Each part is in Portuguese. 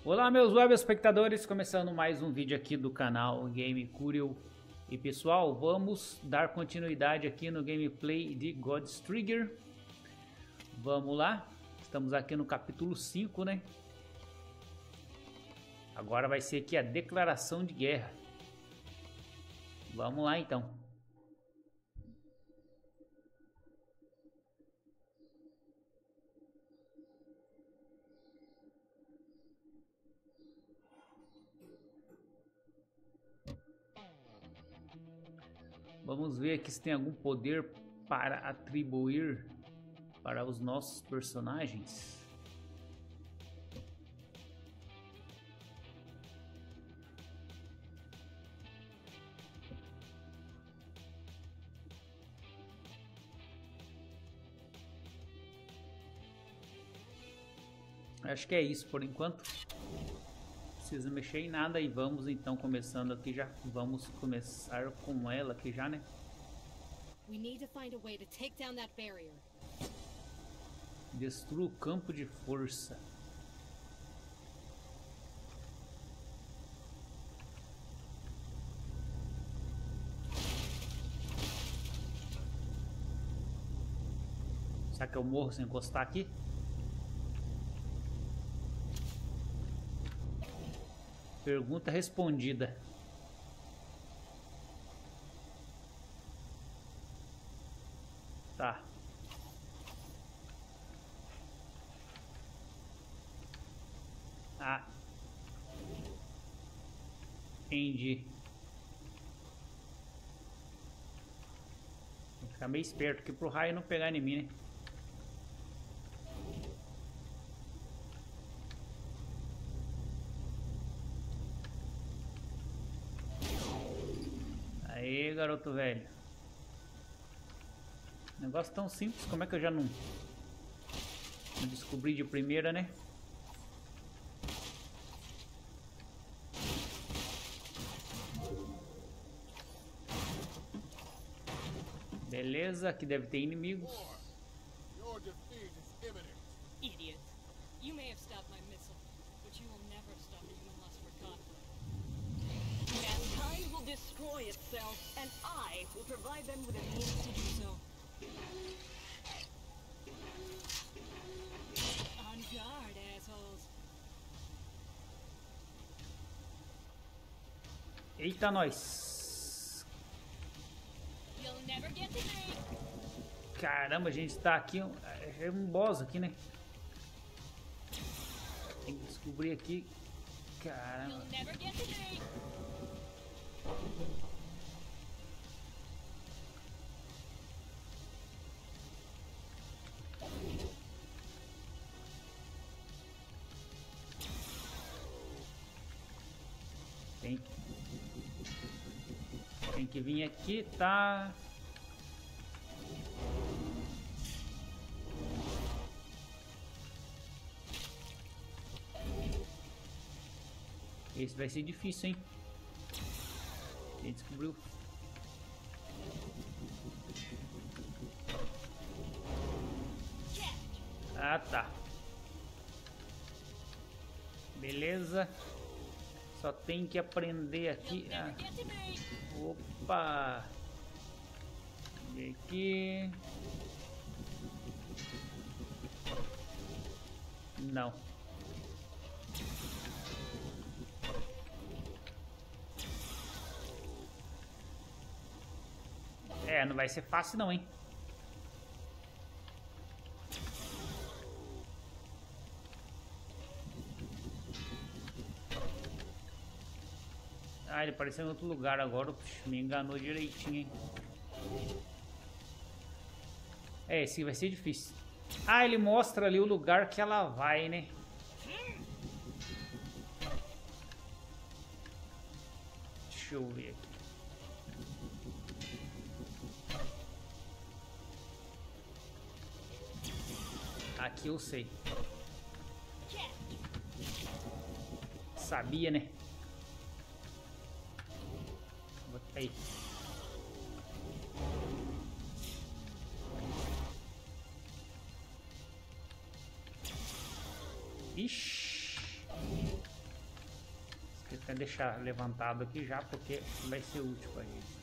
Olá meus web espectadores, começando mais um vídeo aqui do canal Game Curiel. E pessoal, vamos dar continuidade aqui no gameplay de God's Trigger. Vamos lá, estamos aqui no capítulo 5, né? Agora vai ser aqui a declaração de guerra. Vamos lá então. Vamos ver aqui se tem algum poder para atribuir para os nossos personagens. Acho que é isso por enquanto. Não precisa mexer em nada e vamos então começando aqui já. Vamos começar com ela aqui já, né? We need to find a way to take down that barrier. Destrua o campo de força. Será que eu morro sem encostar aqui? Pergunta respondida. Tá. Ah. Entendi. Tem que ficar meio esperto aqui pro raio não pegar em mim, né? Aí, garoto velho. Negócio tão simples, como é que eu já não descobri de primeira, né? Beleza, aqui deve ter inimigos. Your defeat is imminent. Idiot. You may have stopped my missile, but you will never stop the human lust for conflict. Mankind will destroy itself, and I will provide them with a means to do so. On guard, assholes. Eita, nós. You'll never get to me. Caramba, a gente tá aqui. É um boss aqui, né? Tem que descobrir aqui. Caramba. You'll never get to me. Tem que vir aqui, tá? Esse vai ser difícil, hein? Quem descobriu? Ah, tá. Beleza. Só tem que aprender aqui. Ah. Opa! E aqui. Não. É, não vai ser fácil não, hein? Ah, ele apareceu em outro lugar agora. Puxa, me enganou direitinho, hein? É, esse vai ser difícil. Ah, ele mostra ali o lugar que ela vai, né? Deixa eu ver aqui. Aqui eu sei. Sabia, né? Aí. Ixi. até deixar levantado aqui já, porque vai ser útil pra gente.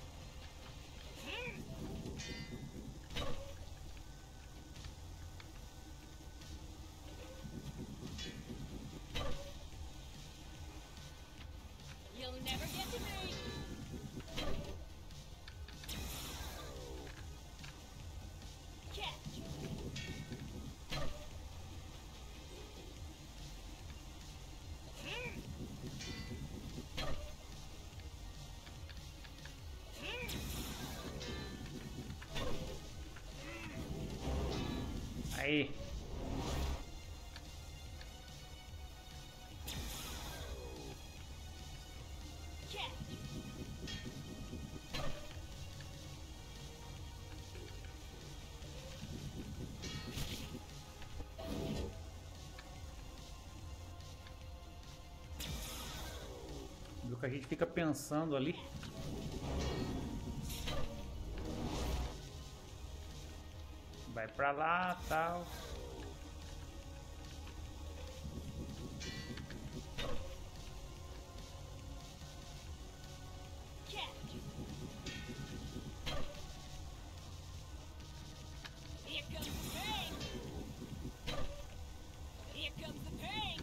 You'll never get to me. Catch. Aí. Do que a gente fica pensando ali. Vai pra lá, tal. Catch. Here comes the pain. Here comes the pain.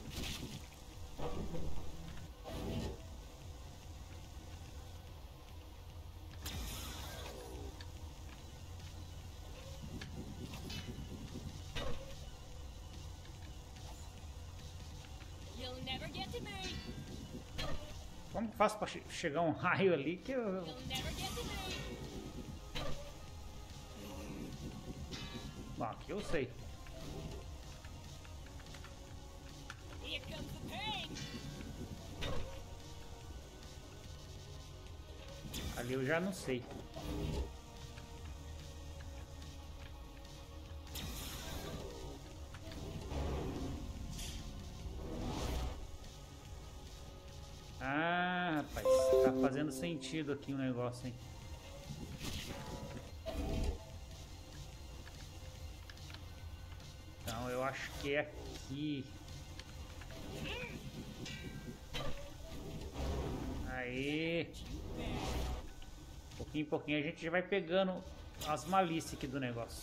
You'll never get to me. Como que eu faço pra chegar um raio ali que eu... You'll never get to me. Bom, aqui eu sei. Here comes the pain. Ali eu já não sei. Ah, rapaz, tá fazendo sentido aqui o negócio, hein? Então eu acho que é aqui. Aí. Pouquinho em pouquinho a gente já vai pegando as malícias aqui do negócio.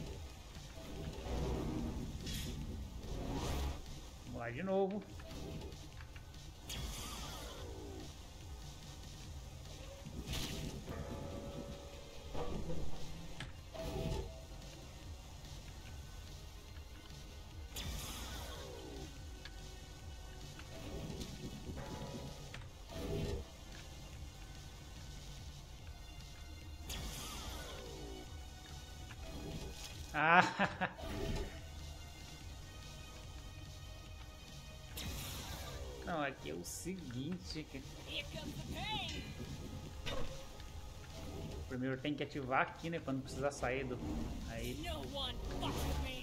Vamos lá de novo. Ah! Não, aqui é o seguinte. Here comes the pain. Primeiro tem que ativar aqui, né? Pra não precisar sair do... Aí. No one fucks with me.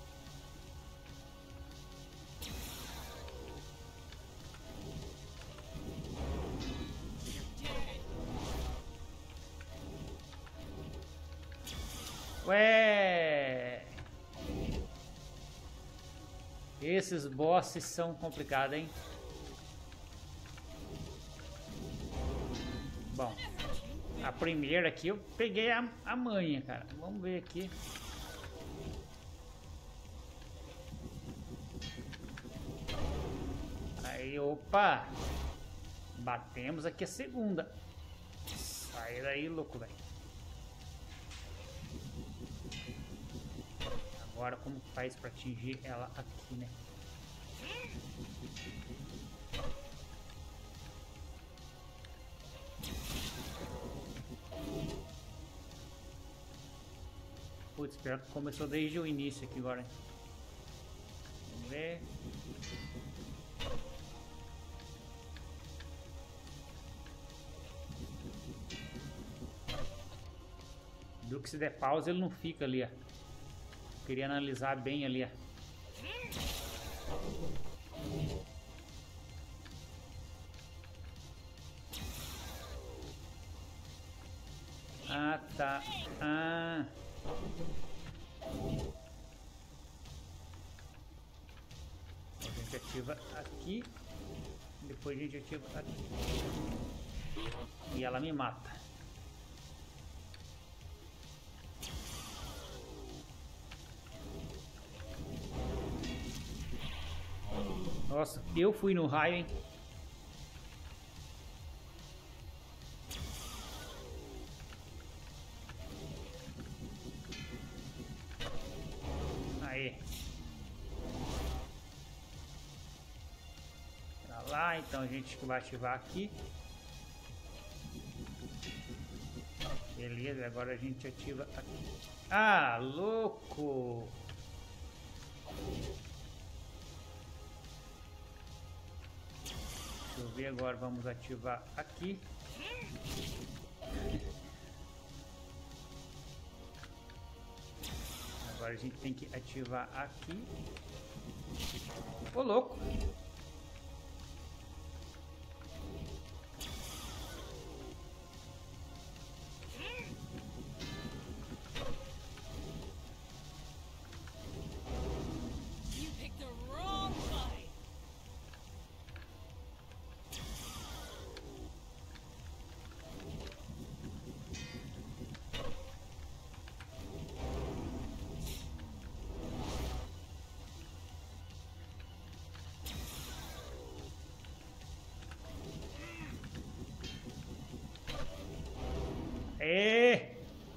Dead. Ué! Esses bosses são complicados, hein? Bom, a primeira aqui eu peguei a manha, cara. Vamos ver aqui. Aí, opa! Batemos aqui a segunda. Sai daí, louco, velho. Agora como faz pra atingir ela aqui, né? Putz, pior que começou desde o início aqui agora. Vamos ver. Do que se der pausa ele não fica ali, ó. Queria analisar bem ali, ó. Ah, tá. Ah. A gente ativa aqui. Depois a gente ativa aqui. E ela me mata. Nossa, eu fui no raio, hein? Aê. Pra lá, então a gente vai ativar aqui. Beleza, agora a gente ativa aqui. Ah, louco! Deixa eu ver agora, vamos ativar aqui. Agora a gente tem que ativar aqui. Ô, louco! You picked the wrong fight. É.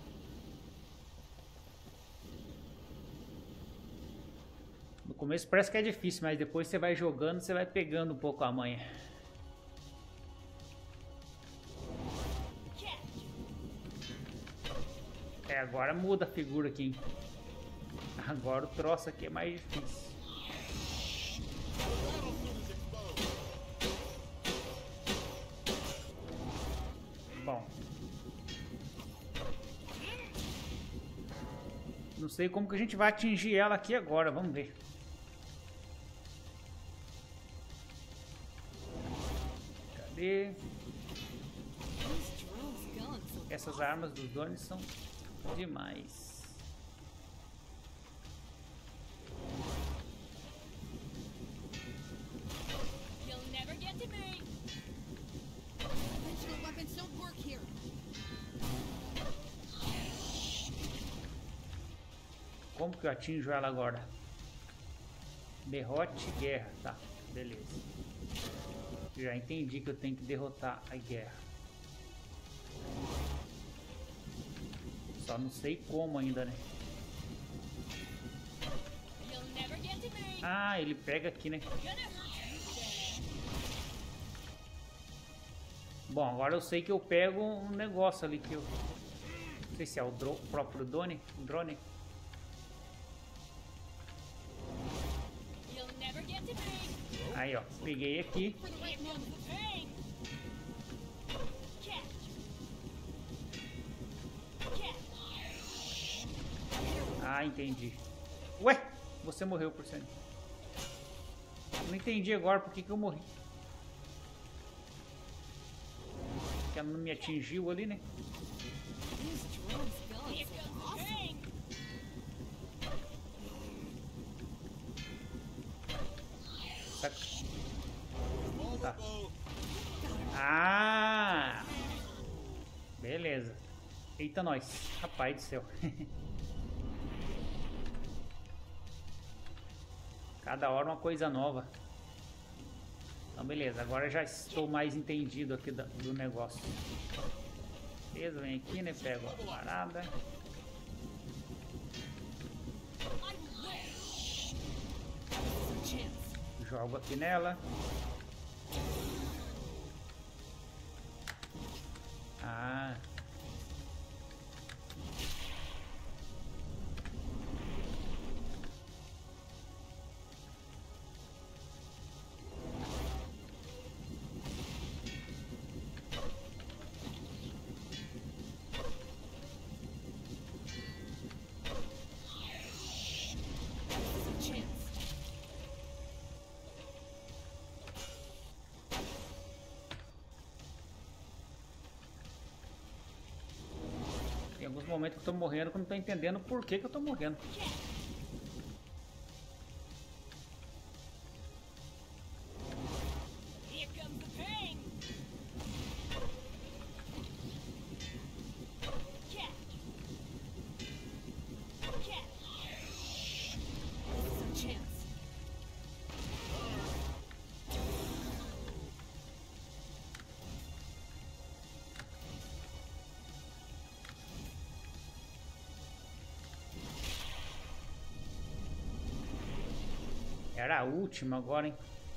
No começo parece que é difícil, mas depois você vai jogando, você vai pegando um pouco a manha. É, agora muda a figura aqui, hein? Agora o troço aqui é mais difícil. Bom. Não sei como que a gente vai atingir ela aqui agora, vamos ver. Cadê? These drones gone so Essas armas dos drones são demais. you'll never get to me. Conventional weapons don't work here. Como que eu atinjo ela agora? Derrote guerra, tá, beleza. Já entendi que eu tenho que derrotar a guerra. Só não sei como ainda, né? You'll never get to me. Ah, ele pega aqui, né? Gonna hurt you. Bom, agora eu sei que eu pego um negócio ali que eu... Não sei se é o próprio drone. You'll never get to me. Aí, ó, peguei aqui. For the Here right comes moment. the pain. Catch. Catch. Ah, entendi. Ué, você morreu por cento. Não entendi agora por que que eu morri. Que ela não me atingiu ali, né? These drones gone Here so comes the awesome. pain. Saca? Tá. Vulnerable. Ah! Beleza. Eita, nós. Rapaz do céu. Cada hora uma coisa nova. Então, beleza. Agora já estou mais entendido aqui do negócio. Beleza, vem aqui, né? Pego a parada. I wish. Chance. Jogo aqui nela. Ah. Chance. Tem alguns momentos que eu tô morrendo que eu não tô entendendo por que que eu tô morrendo. Here comes Era a última agora, hein?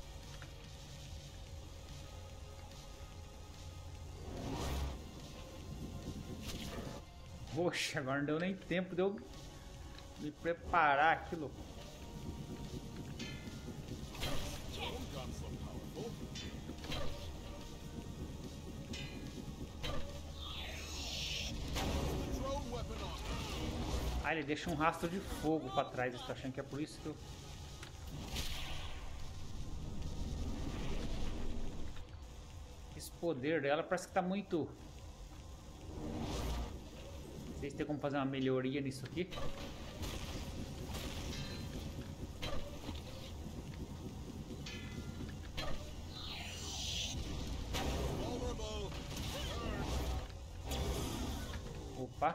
Poxa, agora não deu nem tempo de eu me preparar aquilo. Ah, ele deixa um rastro de fogo pra trás. Eu tô achando que é por isso que eu... Esse poder dela parece que tá muito... Não sei se tem como fazer uma melhoria nisso aqui. Opa.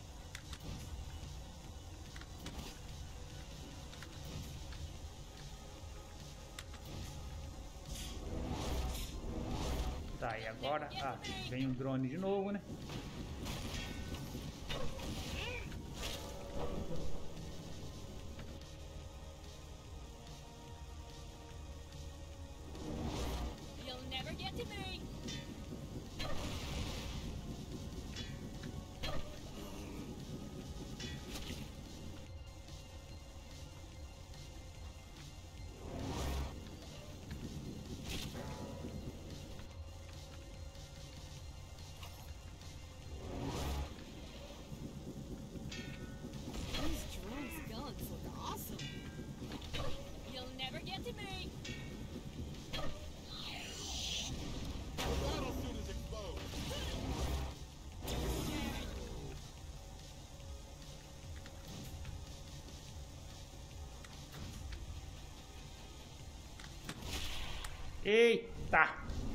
Tá, e agora? Ah, vem um drone de novo, né? You'll never get to me. These drones' guns look awesome. You'll never get to me. The battlesuit is exposed. Eita!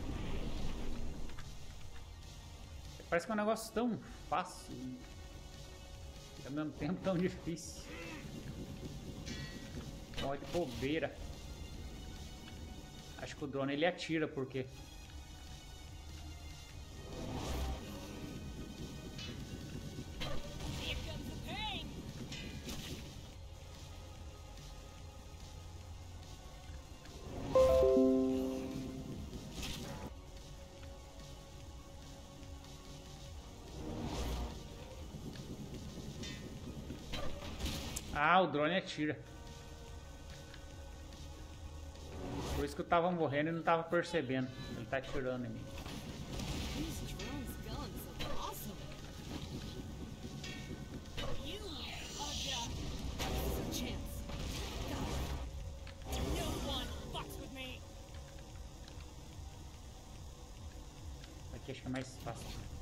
Parece que é um negócio tão fácil e ao mesmo tempo tão difícil. Morre de bobeira. Acho que o drone ele atira porque... Here comes the pain. Ah, o drone atira. Por isso que eu tava morrendo e não tava percebendo. Ele tá atirando em mim. These drones' guns look awesome. You are This is our chance. no one fucks with me. Aqui acho que é mais fácil.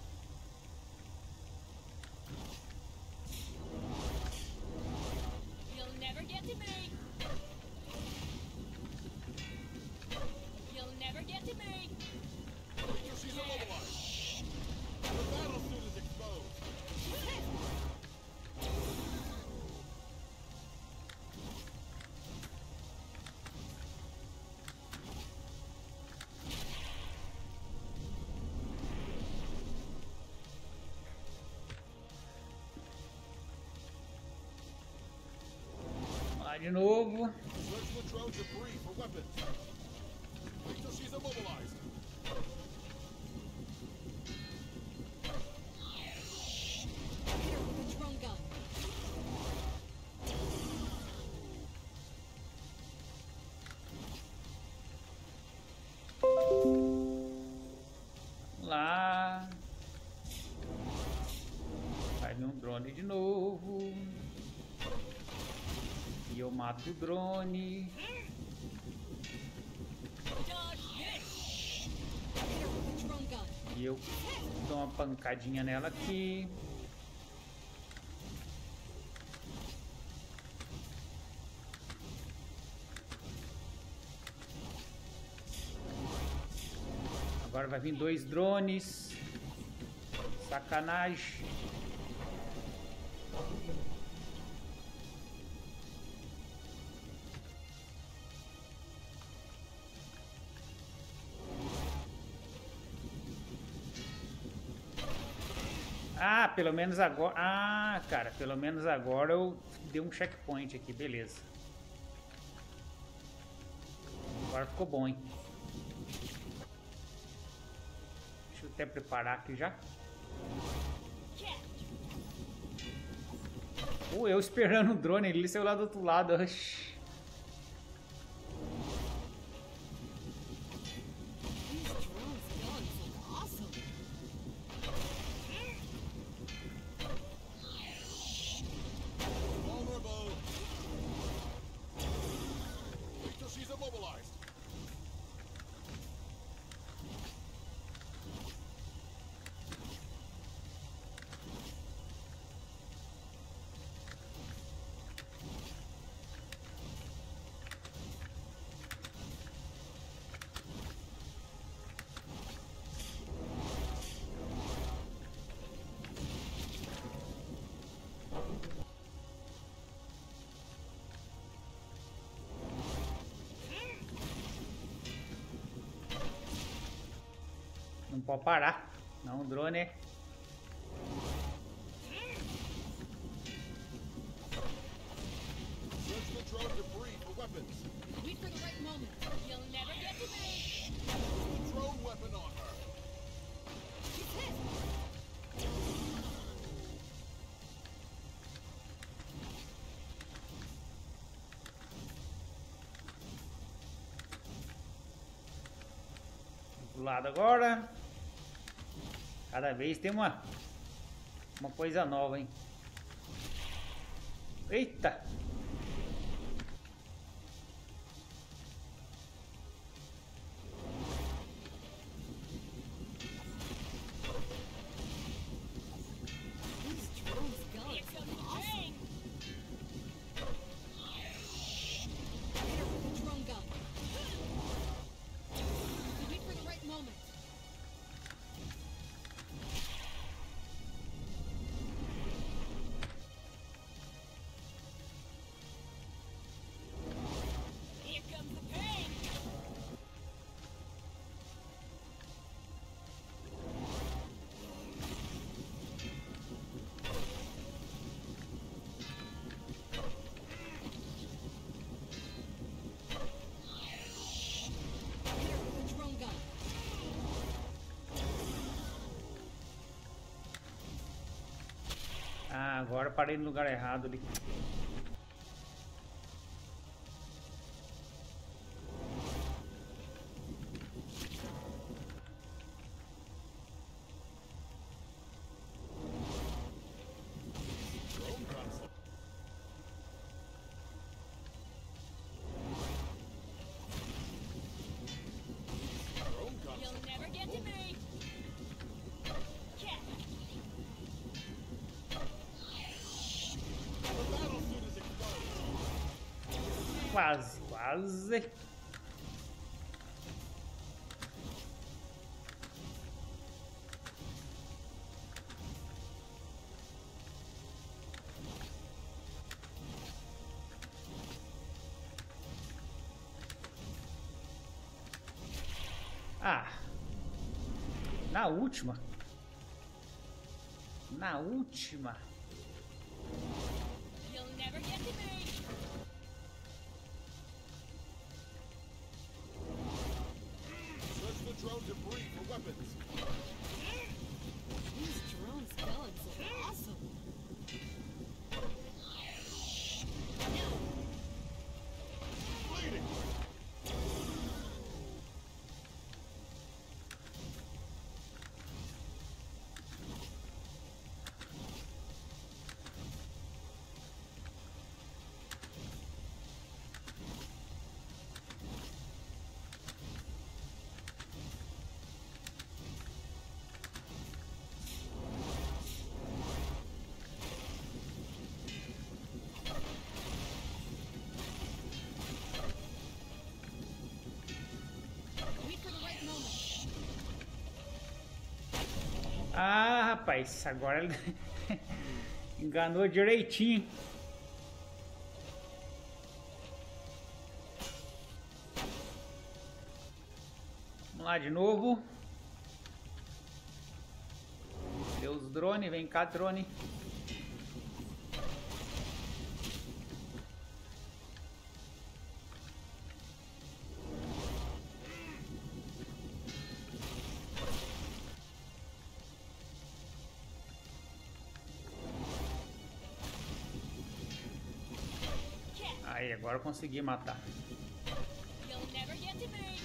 You'll never get to me. You'll never get to me. She's immobilized. The battlesuit is exposed. Lá de novo. Search the drone debris for weapons. Wait till she's immobilized. Hit her with a drone gun. Vamos lá. Vai vir um drone de novo. E eu mato o drone. Dodge this. Hit her with a drone gun. E eu dou uma pancadinha nela aqui. Agora vai vir 2 drones. Sacanagem. Ah, pelo menos agora... Ah, cara, pelo menos agora eu dei um checkpoint aqui, beleza. Agora ficou bom, hein? Deixa eu até preparar aqui já. Eu esperando o drone, ele saiu lá do outro lado. Oxi. These drones' guns look awesome. Vulnerable. Wait till she's immobilized. Não pode parar. Não, o drone é... Search the drone debris for weapons. Wait for the right moment. You'll never get to me. Drone weapon on her. She's hit. Do lado agora. Cada vez tem uma coisa nova, hein? Eita! These drones' guns Here comes look the awesome. pain. Hit her with the drone gun. Wait for the right moment. Here comes the pain. Hit her with the drone gun. Ah, agora parei no lugar errado ali. Drone console. Drone console. You'll never get to me. Cat. The battlesuit is exposed. Quase, quase. Ah, na última. Na última. You'll never get to me. Search the drone debris for weapons. These drones' guns look awesome. Bleeding. Wait for the right moment. Ah, rapaz, agora ele enganou direitinho. Vamos lá de novo. Deus, drone, vem cá, drone. Aí, agora eu consegui matar. You'll never get to me.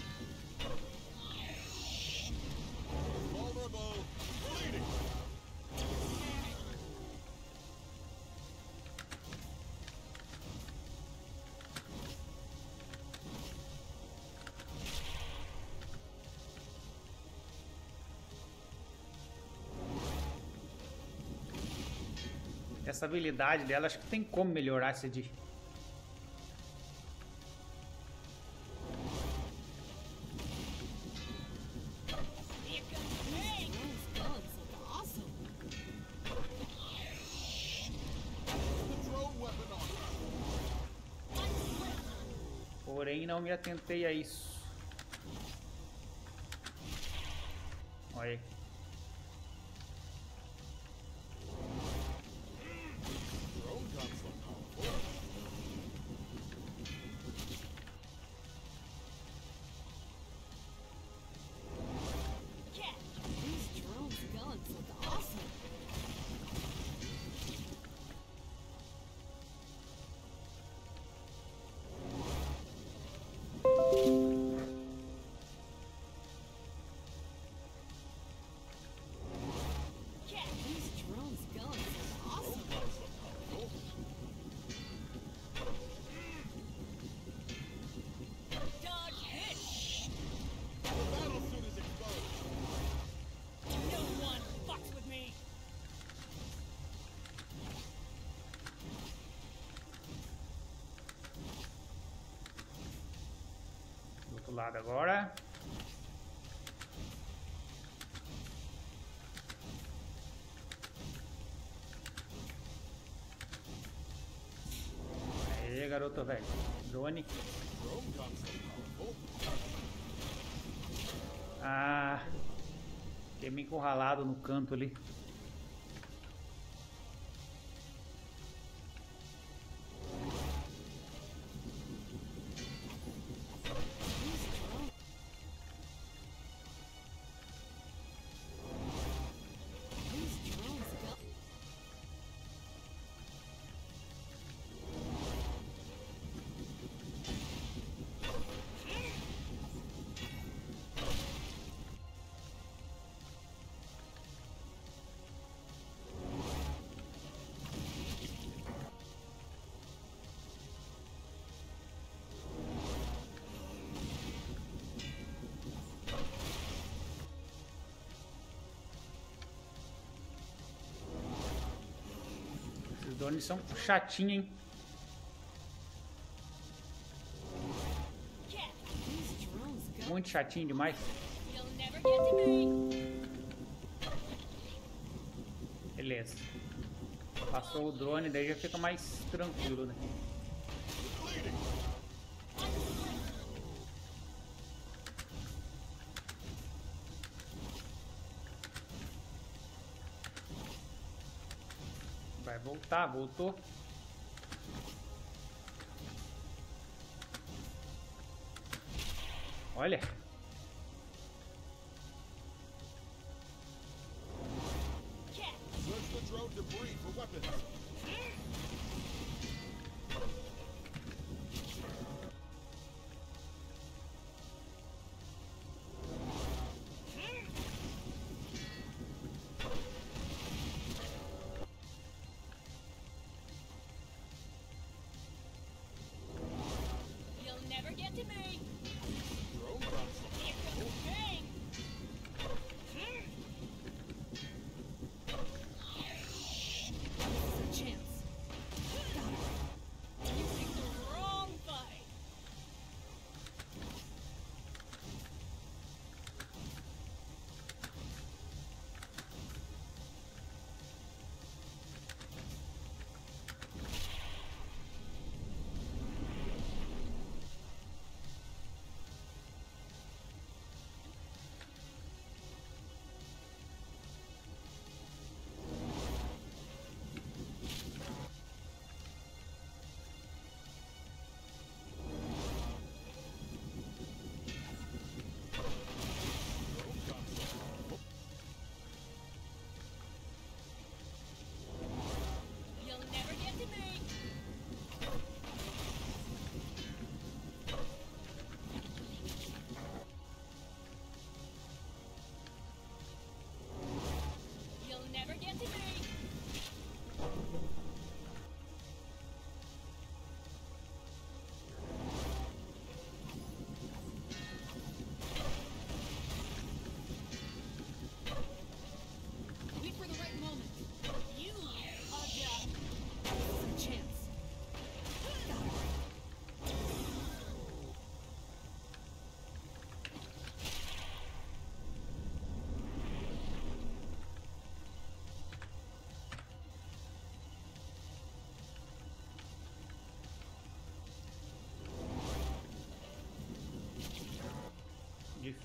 Vulnerable. Bleeding. Essa habilidade dela, acho que tem como melhorar essa de... Here comes the pain. Drone's guns look awesome. The drone weapon on. Porém, não me atentei a isso. Olha aqui. Drone guns look powerful. Cat. These drone's guns look awesome. Cat. These drone's guns look awesome. Guns look powerful. Dodge hit. The battle suit is exposed. No one fucks with me. Do outro lado agora. Aí, garoto velho. Drone. Drone guns look powerful. Ah, fiquei meio encurralado no canto ali. These drone's guns. Esses drones são chatinhos, hein? Cat. These drone's guns. Muito chatinho demais. You'll never get to me. Beleza. Passou o drone, daí já fica mais tranquilo, né? Bleeding. Vai voltar, voltou. Olha. Cat. Search the drone debris for weapons. You'll never get to me. Drone guns look Here comes the pain. There's a chance. You picked the wrong fight.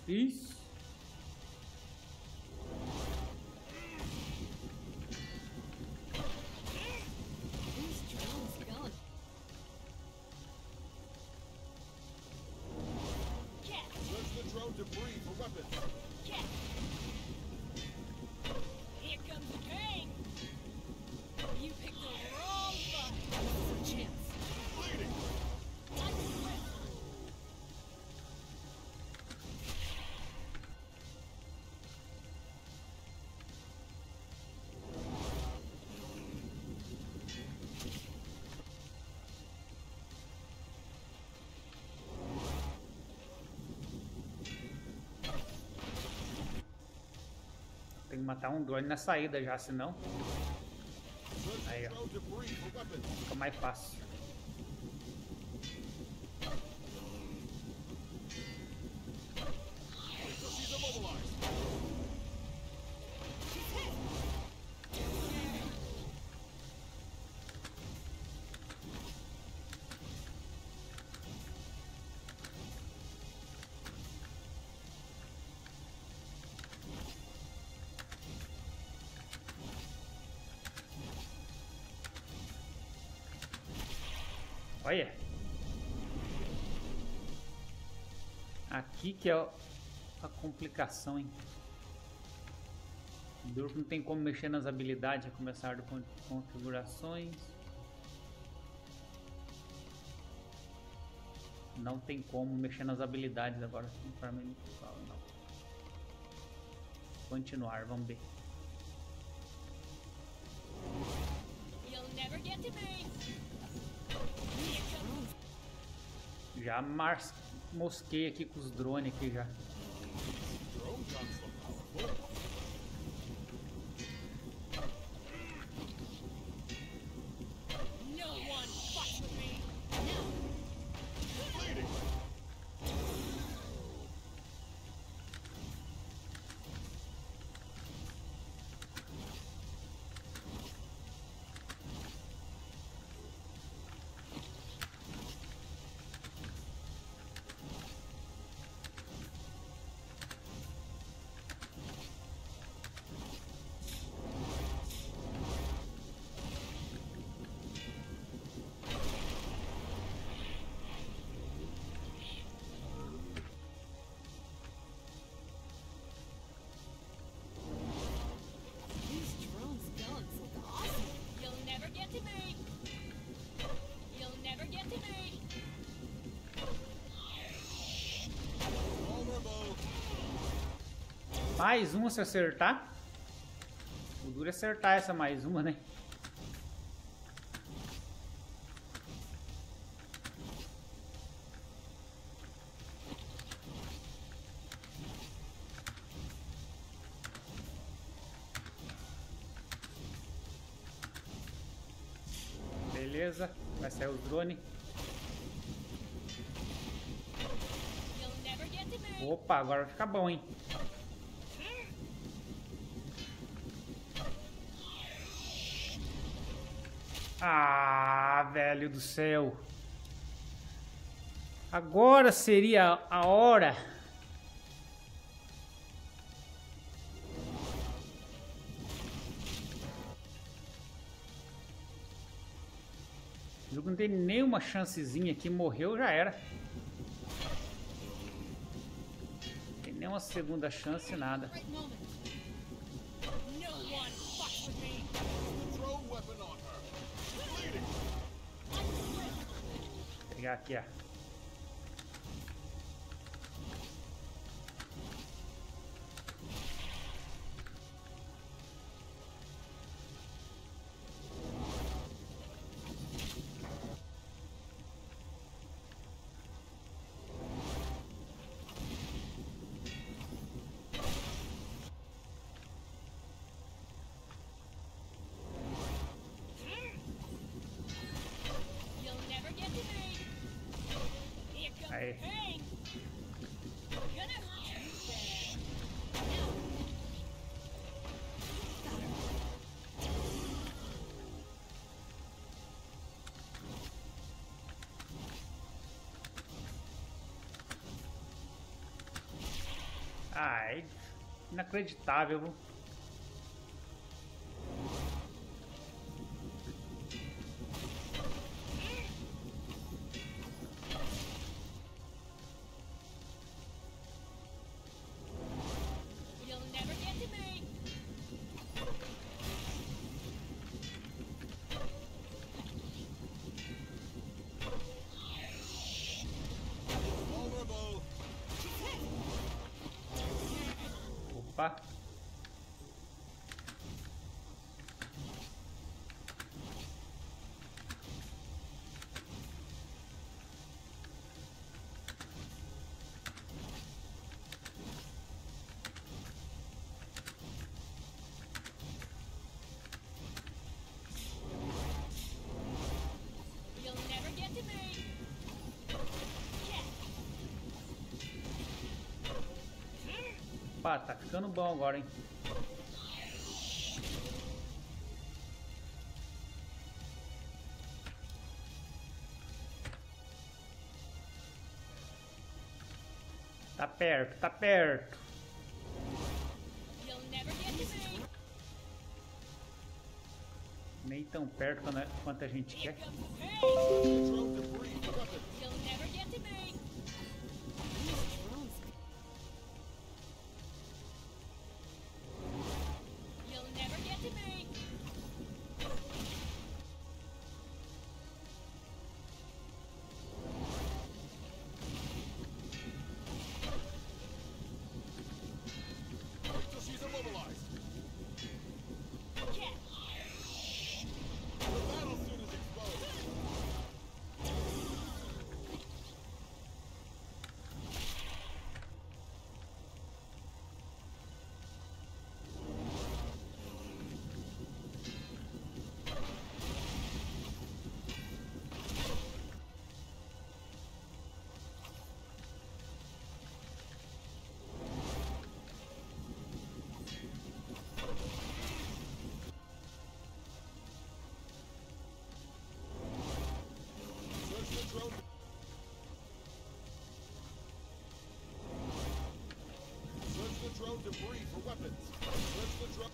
Isso. These drones going. Search the drone debris for weapons. Here comes the pain. You picked the wrong fight. This is our chance. Bleeding. Tem que matar um drone na saída já, senão Search Aí, the ó. drone debris for weapons. fica mais fácil. Wait till she's immobilized. Olha. Aqui que é a complicação, hein? O duro que não tem como mexer nas habilidades, a começar com configurações. Não tem como mexer nas habilidades agora, conforme ele fala, não. Continuar, vamos ver. You'll never get to me. Já mosquei aqui com os drones aqui já. Drone guns look powerful. No one fucks with me. Bleeding. These drones guns look awesome. You'll never get to me. You'll never get to me. Vulnerable. Mais uma se acertar. O duro é acertar essa mais uma, né? Beleza, vai sair o drone. You'll never get to me. Opa, agora vai ficar bom, hein? Ah, velho do céu. Agora seria a hora. O jogo não tem nenhuma chancezinha aqui, morreu, já era. Não tem nenhuma segunda chance, nada. Right moment. No one fucks with me. The drone weapon on her. Bleeding. Vou pegar aqui, ó. You'll never get to me. Ai, inacreditável. You'll never get to me. Vulnerable. Opa. You'll never get to me. Opa, tá ficando bom agora, hein? Tá perto, tá perto. You'll never get to me. Nem tão perto quanto a gente Here quer. comes the pain. Drone debris for weapons. You'll never get to me. These drones. You'll never get to me. Wait till she's immobilized. Catch. The battle suit is exposed. Search the drone. Search the drone debris for weapons. Search the drone.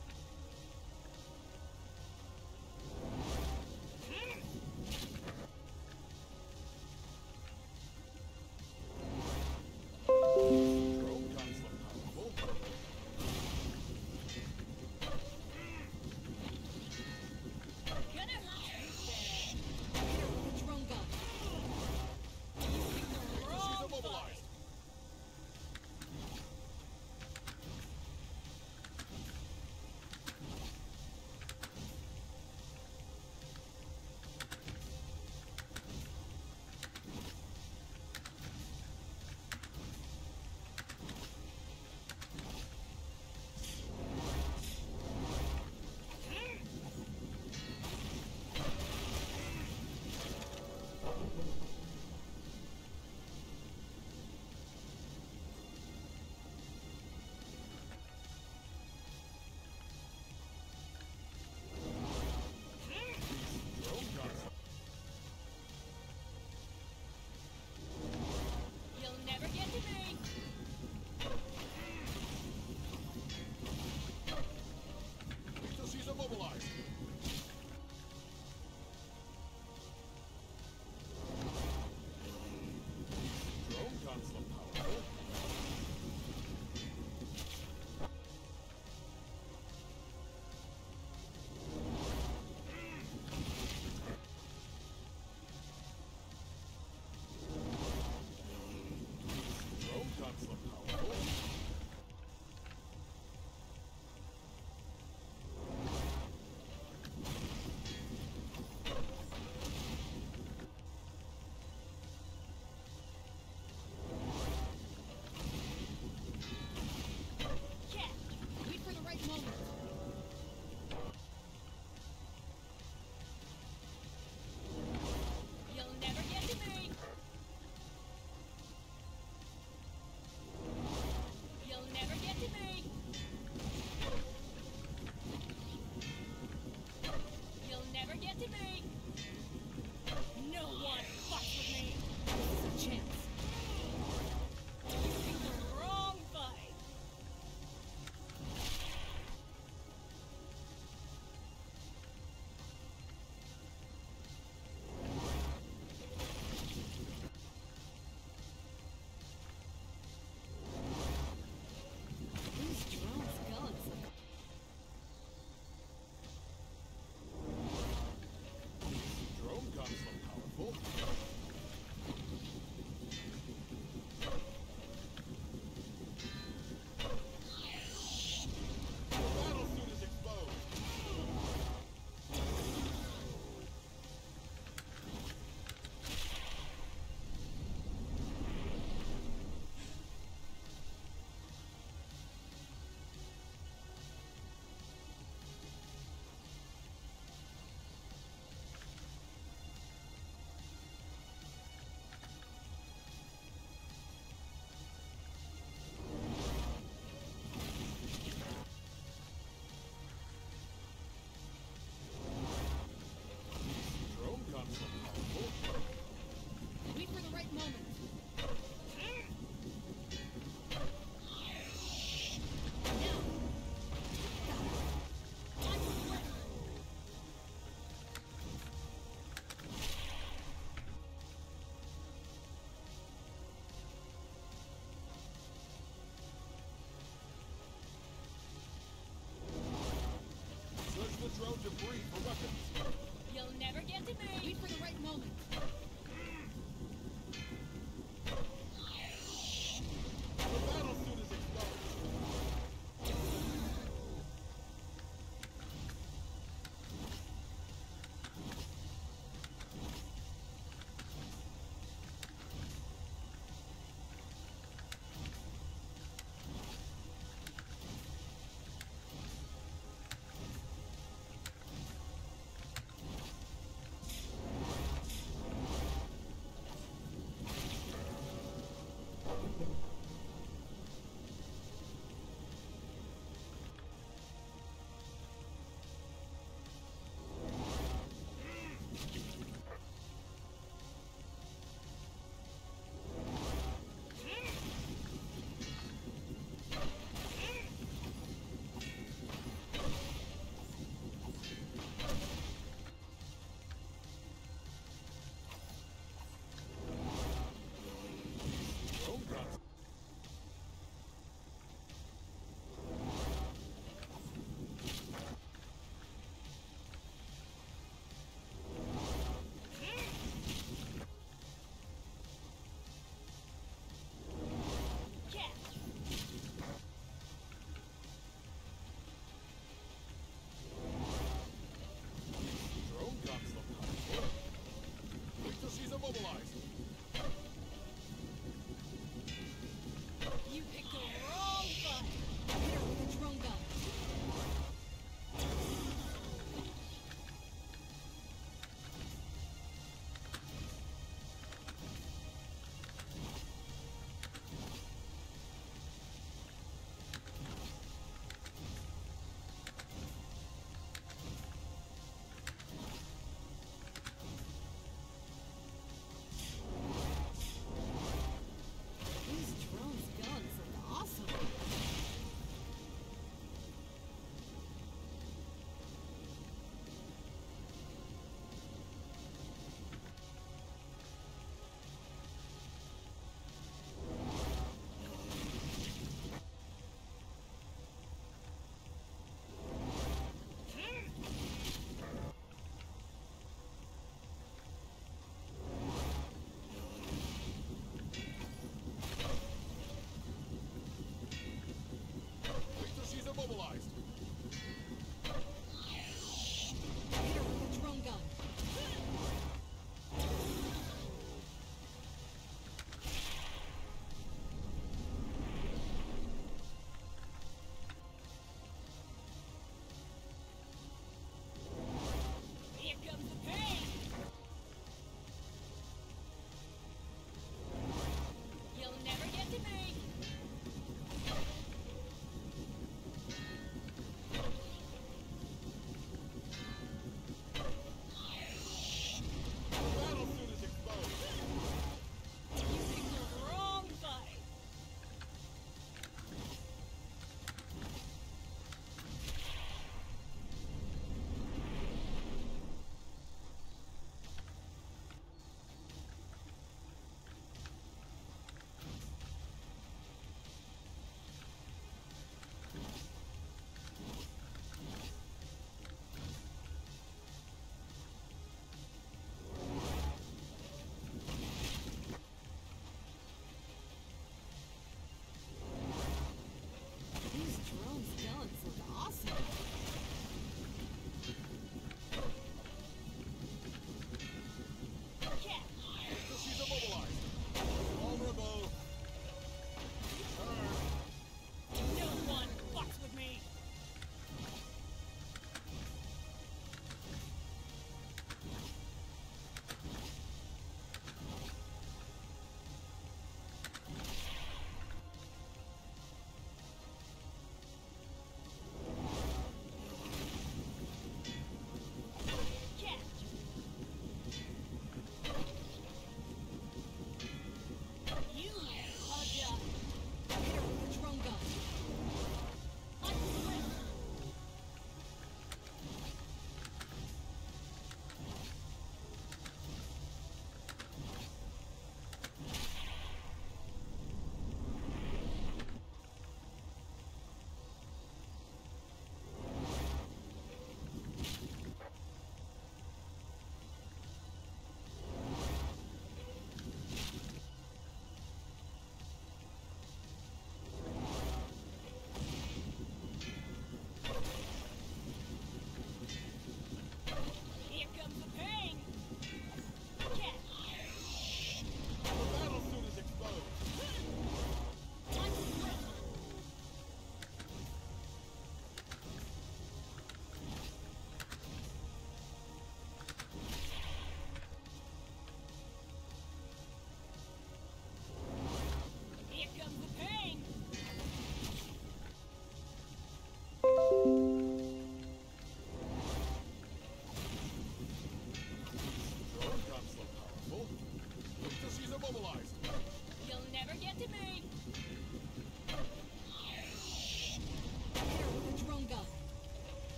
Drone guns look powerful. Gonna hurt you The drone gun. She's immobilized.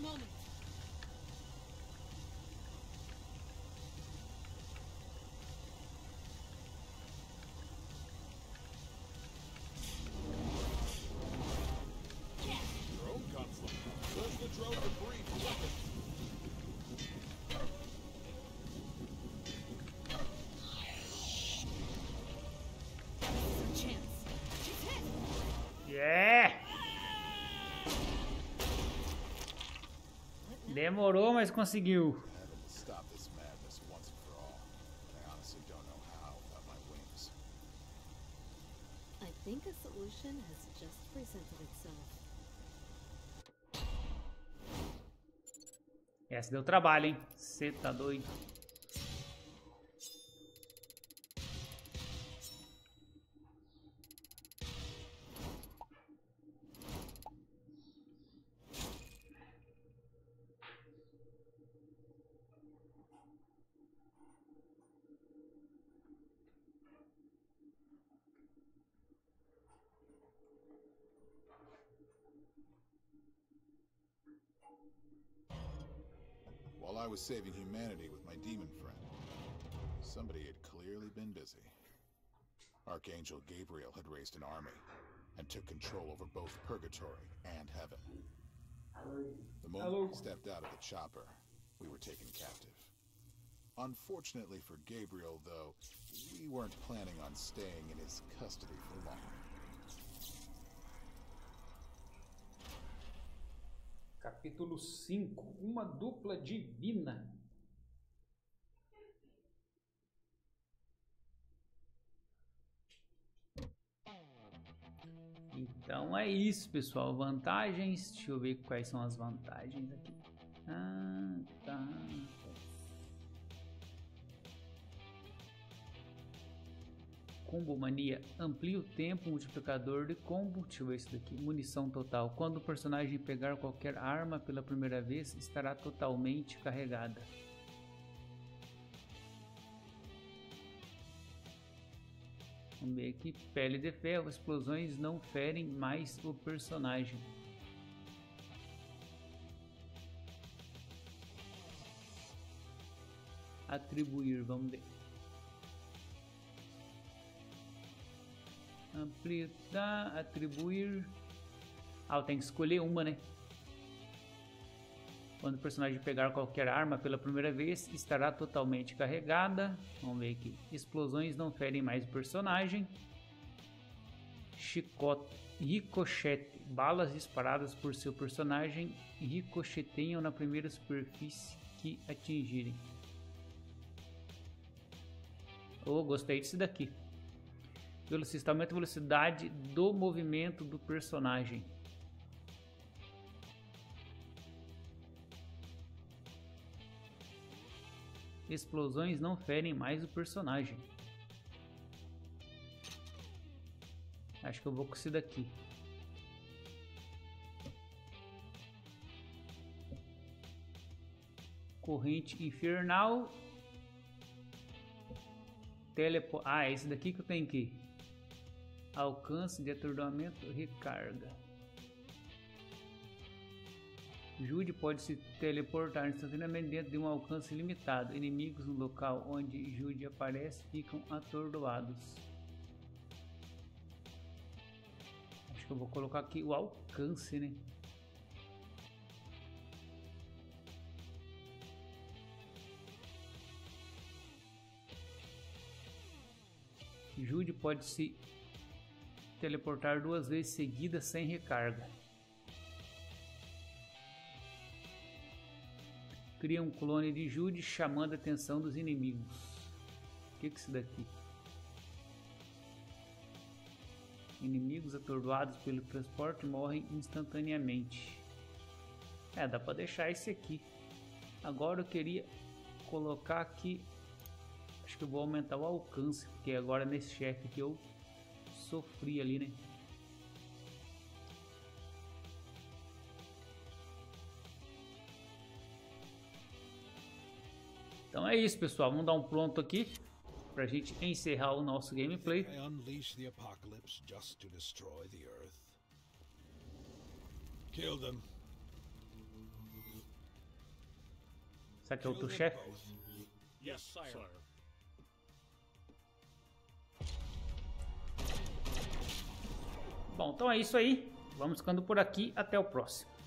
moment. Drone conflict. Search the drone debris for weapons. Chance. She's hit. Yeah! Demorou, mas conseguiu. Heaven to stop this madness once and for all. I honestly don't know how without my wings. I think a solution has just presented itself. Essa deu trabalho, hein? Cê tá doido. While I was saving humanity with my demon friend, somebody had clearly been busy. Archangel Gabriel had raised an army and took control over both Purgatory and Heaven. The moment we stepped out of the chopper, we were taken captive. Unfortunately for Gabriel, though, we weren't planning on staying in his custody for long. Capítulo 5. Uma dupla divina. Então é isso, pessoal. Vantagens. Deixa eu ver quais são as vantagens aqui. Ah, tá. Combo Mania amplia o tempo multiplicador de combo. Deixa eu ver isso daqui. Munição total. Quando o personagem pegar qualquer arma pela primeira vez, estará totalmente carregada. Vamos ver aqui. Pele de ferro. Explosões não ferem mais o personagem. Atribuir. Vamos ver. Ampliar, atribuir. Ah, eu tenho que escolher uma, né? Quando o personagem pegar qualquer arma pela primeira vez, estará totalmente carregada. Vamos ver aqui. Explosões não ferem mais o personagem. Chicote, ricochete. Balas disparadas por seu personagem ricocheteiam na primeira superfície que atingirem. Oh, gostei disso daqui. Velocidade, aumenta a velocidade do movimento do personagem. Explosões não ferem mais o personagem. Acho que eu vou com esse daqui. Corrente infernal. Ah, é esse daqui que eu tenho que ir. Alcance de atordoamento, recarga. Jude pode se teleportar instantaneamente dentro de um alcance limitado. Inimigos no local onde Jude aparece ficam atordoados. Acho que eu vou colocar aqui o alcance, né? Jude pode se teleportar 2 vezes seguidas sem recarga. Cria um clone de Jude chamando a atenção dos inimigos. O que é isso daqui? Inimigos atordoados pelo transporte morrem instantaneamente. É, dá pra deixar esse aqui. Agora eu queria colocar aqui. Acho que eu vou aumentar o alcance, porque agora nesse chefe aqui eu sofri ali, né? Então é isso, pessoal. Vamos dar um pronto aqui pra gente encerrar o nosso gameplay. I unleash the apocalypse just to destroy the earth. Kill them. Será que é outro chefe? Yes, sire. Bom, então é isso aí. Vamos ficando por aqui. Até o próximo.